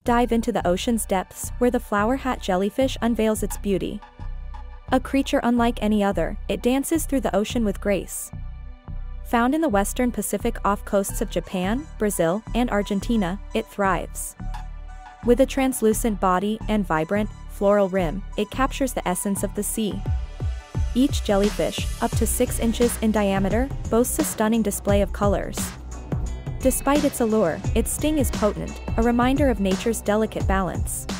Dive into the ocean's depths, where the flower hat jellyfish unveils its beauty. A creature unlike any other, it dances through the ocean with grace. Found in the western Pacific off coasts of Japan, Brazil, and Argentina, it thrives. With a translucent body and vibrant, floral rim, it captures the essence of the sea. Each jellyfish, up to 6 inches in diameter, boasts a stunning display of colors. Despite its allure, its sting is potent, a reminder of nature's delicate balance.